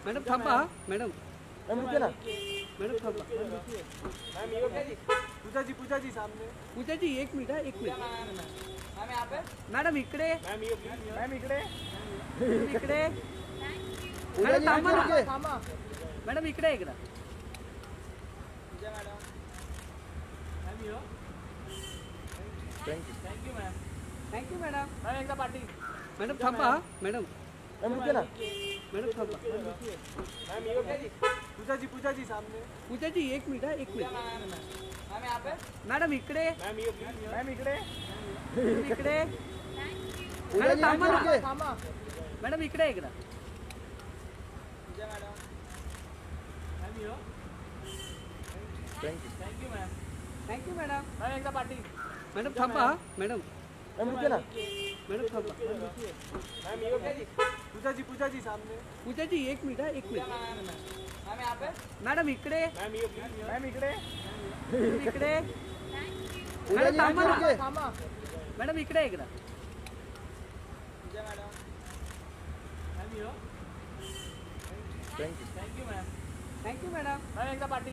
Madam थांबा. Madam रुके ना मॅडम थांबा. पूजा जी सामने. पूजा जी एक मिनिट. एक मिनिट मॅडम इकडे. इकडे मॅडम थांबा ना. मॅडम इकडे एकदा. Thank you madam. एकदा पाठी. मॅडम थांबा. मॅडम रुके ना मॅडम थांबा. पूजा जी सामने. पूजा जी एक मिनिट. मॅडम इकडे. इकडे मॅडम थांबा ना. मॅडम इकडे एकदा. Thank you madam. एकदा पाठी. मॅडम थांबा. मॅडम रुके ना मॅडम थांबा. पूजा जी सामने. पूजा जी एक मिनिट. मॅडम इकडे. इकडे मॅडम थांबा ना. मॅडम इकडे एकदा. Thank you madam. एकदा पाठी.